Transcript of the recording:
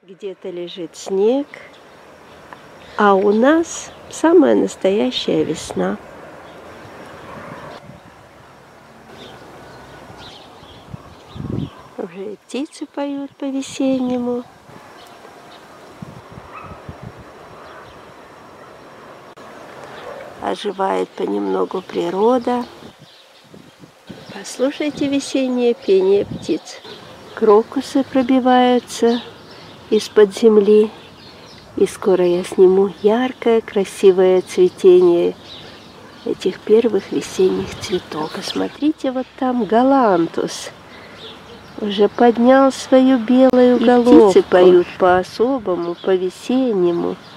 Где-то лежит снег, а у нас самая настоящая весна. Уже и птицы поют по-весеннему. Оживает понемногу природа. Послушайте весеннее пение птиц. Крокусы пробиваются из-под земли. И скоро я сниму яркое, красивое цветение этих первых весенних цветов. Посмотрите, вот там галантус уже поднял свою белую головку. Птицы поют по-особому, по-весеннему.